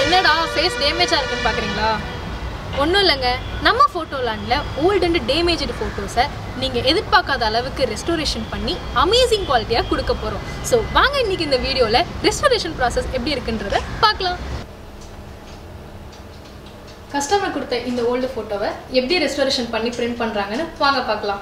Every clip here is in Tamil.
என்னடா ஃபேஸ் டேமேஜாக இருக்குன்னு பார்க்குறீங்களா? ஒன்றும் இல்லைங்க, நம்ம ஃபோட்டோ லேண்டில் ஓல்டு அண்ட் டேமேஜ்டு ஃபோட்டோஸை நீங்கள் எதிர்பார்க்காத அளவுக்கு ரெஸ்டோரேஷன் பண்ணி அமேசிங் குவாலிட்டியாக கொடுக்க போகிறோம். ஸோ வாங்க இன்றைக்கி இந்த வீடியோவில் ரெஸ்டோரேஷன் ப்ராசஸ் எப்படி இருக்குன்றதை பார்க்கலாம். கஸ்டமர் கொடுத்த இந்த ஓல்டு ஃபோட்டோவை எப்படி ரெஸ்டோரேஷன் பண்ணி பிரிண்ட் பண்ணுறாங்கன்னு வாங்க பார்க்கலாம்.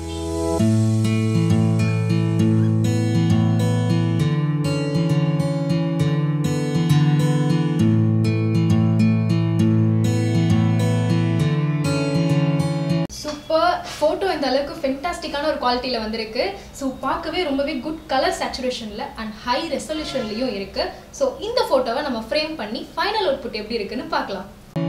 ஃபோட்டோ இந்த அளவுக்கு ஃபென்டாஸ்டிக்கான ஒரு குவாலிட்டியில் வந்திருக்கு. ஸோ பார்க்கவே ரொம்பவே குட் கலர் சேச்சுரேஷனில் அண்ட் ஹை ரெசல்யூஷன்லையும் இருக்குது. ஸோ இந்த ஃபோட்டோவை நம்ம ஃப்ரேம் பண்ணி ஃபைனல் அவுட்புட் எப்படி இருக்குன்னு பார்க்கலாம்.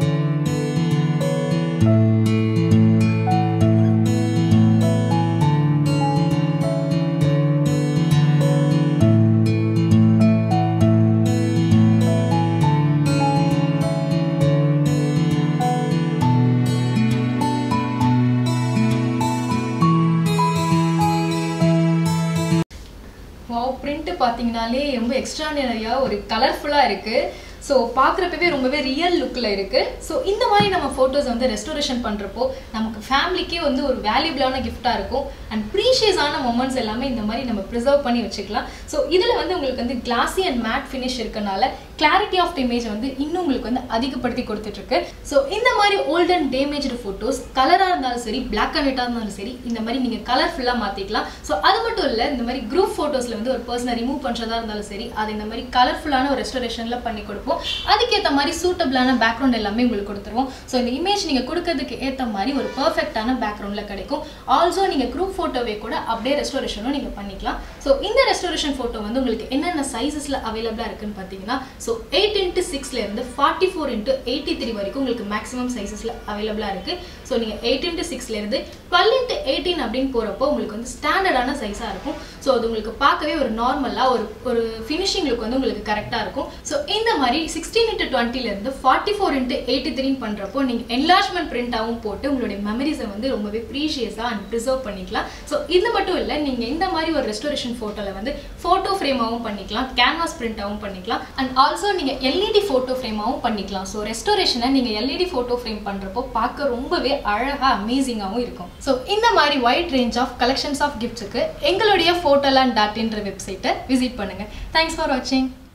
பிரிண்ட் பார்த்தீங்கனாலே ரொம்ப எக்ஸ்ட்ரானரியாக ஒரு கலர்ஃபுல்லாக இருக்குது. ஸோ பார்க்குறப்பவே ரொம்பவே ரியல் லுக்கில் இருக்குது. ஸோ இந்த மாதிரி நம்ம ஃபோட்டோஸ் வந்து ரெஸ்டோரேஷன் பண்ணுறப்போ நமக்கு ஃபேமிலிக்கே வந்து ஒரு வேல்யூபிளான கிஃப்டாக இருக்கும். அண்ட் ப்ரீஷியஸான மொமெண்ட்ஸ் எல்லாமே இந்த மாதிரி நம்ம ப்ரிசர்வ் பண்ணி வச்சுக்கலாம். ஸோ இதில் வந்து உங்களுக்கு வந்து கிளாஸி அண்ட் மேட் ஃபினிஷ் இருக்கனால கிளாரிட்டி ஆஃப் த இமேஜ் வந்து இன்னும் உங்களுக்கு வந்து அதிகப்படுத்தி கொடுத்துட்ருக்கு. ஸோ இந்த மாதிரி ஓல்டு அண்ட் டேமேஜ்டு ஃபோட்டோஸ் கலராக இருந்தாலும் சரி, பிளாக் அண்ட் ஒயிட்டாக இருந்தாலும் சரி, இந்த மாதிரி நீங்கள் கலர்ஃபுல்லாக மாற்றிக்கலாம். ஸோ அது மட்டும் இல்லை, இந்த மாதிரி குரூப் ஃபோட்டோஸில் வந்து ஒரு பர்சனை ரிமூவ் பண்ணுறதா இருந்தாலும் சரி, அது இந்த மாதிரி கலர்ஃபுல்லான ஒரு ரெஸ்டோரேஷனில் பண்ணி கொடுப்போம். அதுக்கேற்ற மாதிரி சூட்டபிளான பேக்ரவுண்ட் எல்லாமே உங்களுக்கு கொடுத்துருவோம். ஸோ இந்த இமேஜ் நீங்கள் கொடுக்கறதுக்கு ஏற்ற மாதிரி ஒரு பர்ஃபெக்டான பேக்ரவுண்டில் கிடைக்கும். ஆல்சோ நீங்கள் குரூப் ஃபோட்டோவே கூட அப்படியே ரெஸ்டோரேஷனும் நீங்கள் பண்ணிக்கலாம். ஸோ இந்த ரெஸ்டோரேஷன் ஃபோட்டோ வந்து உங்களுக்கு என்னென்ன சைஸஸில் அவைலபிளாக இருக்குன்னு பார்த்தீங்கன்னா, ஸோ 8x6லேருந்து 44x83 வரைக்கும் உங்களுக்கு மேக்ஸிமம் சைஸஸில் அவைலபிளாக இருக்குது. ஸோ நீங்கள் 8x6லேருந்து 12x18 அப்படின்னு போகிறப்போ உங்களுக்கு வந்து ஸ்டாண்டர்டான சைஸாக இருக்கும். ஸோ அது உங்களுக்கு பார்க்கவே ஒரு நார்மலாக ஒரு ஃபினிஷிங் லுக் வந்து உங்களுக்கு கரெக்டாக இருக்கும். ஸோ இந்த மாதிரி 16x20லேருந்து 44x83 பண்ணுறப்போ நீங்கள் என்லார்ஜ்மெண்ட் பிரிண்டாகவும் போட்டு உங்களுடைய மெமரிஸை வந்து ரொம்பவே ப்ரீஷியஸாக அண்ட் ப்ரிசர்வ் பண்ணிக்கலாம். ஸோ இது மட்டும் இல்லை, நீங்கள் இந்த மாதிரி ஒரு ரெஸ்டோரேஷன் ஃபோட்டோவில் வந்து ஃபோட்டோ ஃப்ரேமாகவும் பண்ணிக்கலாம், கேன்வாஸ் பிரிண்டாகவும் பண்ணிக்கலாம், அண்ட் ஆல்சோ நீங்கள் எல்இடி ஃபோட்டோ ஃப்ரேமாகவும் பண்ணிக்கலாம். ஸோ ரெஸ்டோரேஷனை நீங்கள் எல்இடி ஃபோட்டோ ஃப்ரேம் பண்ணுறப்போ பார்க்க ரொம்பவே அழகாக அமேசிங்காகவும் இருக்கும். ஸோ இந்த மாதிரி wide range of collections of கிஃப்ட்ஸுக்கு எங்களுடைய photoland.in வெப்சைட்டை விசிட் பண்ணுங்கள். தேங்க்ஸ் ஃபார் வாட்சிங்.